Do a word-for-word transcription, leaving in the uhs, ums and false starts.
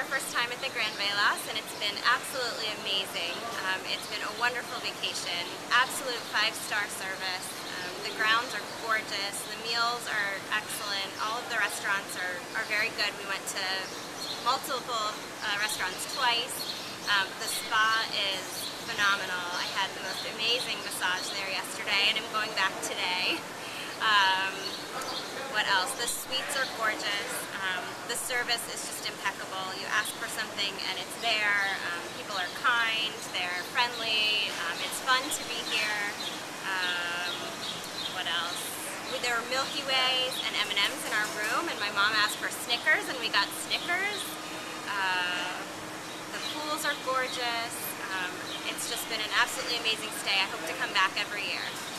our first time at the Grand Velas, and it's been absolutely amazing. Um, it's been a wonderful vacation, absolute five-star service. Um, the grounds are gorgeous, the meals are excellent, all of the restaurants are, are very good. We went to multiple uh, restaurants twice. Um, the spa is phenomenal. I had the most amazing massage there yesterday, and I'm going back today. Um, what else? The suites are gorgeous. Um, the service is just impeccable. You ask for something and it's there. Um, people are kind, they're friendly. Um, it's fun to be here. Um, what else? There were Milky Ways and M and M's in our room, and my mom asked for Snickers, and we got Snickers. Uh, the pools are gorgeous. Um, it's just been an absolutely amazing stay. I hope to come back every year.